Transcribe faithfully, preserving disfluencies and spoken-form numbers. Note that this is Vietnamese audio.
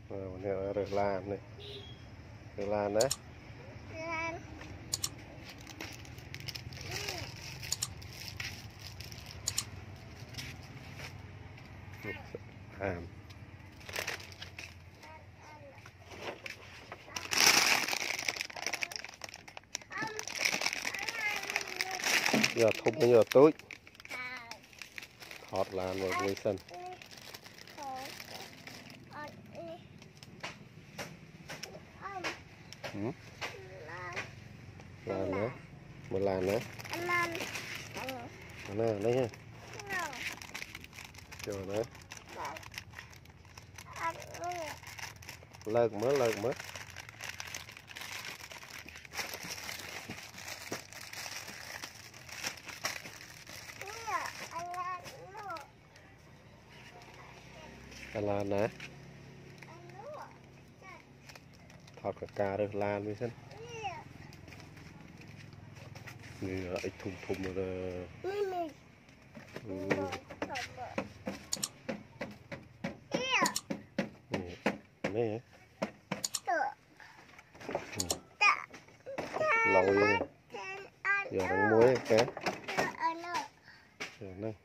Rồi nè rửa lan này. Rửa lan đấy. Hàm. Giờ thúc bây giờ tối. Thọt lan vào vui sân. Ừ. Lan nữa. Một lan nữa. Nè, đây nha. Chờ nữa. Lợt mới, lợt mới. Lan nè. Thọt cả cà được lan mới sân. Người ít thùng thùng rồi. Ừ. Nè. Lâu rồi. Giờ đang muối cái. Giờ này.